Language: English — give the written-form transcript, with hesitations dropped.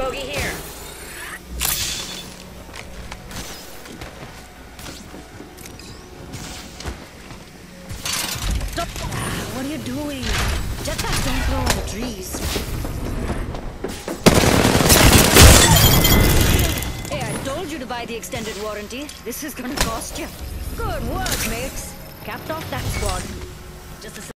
bogey here. Stop! What are you doing? Jetpacks don't grow on trees. Hey, I told you to buy the extended warranty. This is gonna cost you. Good work, mates. Capped off that squad. Just a